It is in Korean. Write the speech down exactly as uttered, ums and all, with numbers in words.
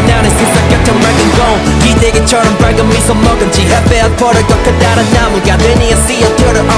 나는 세상 같은 맑은 공 기대기처럼 밝은 미소 머금지 햇볕 포를 더 커다란 나무가 되니 I see a turtle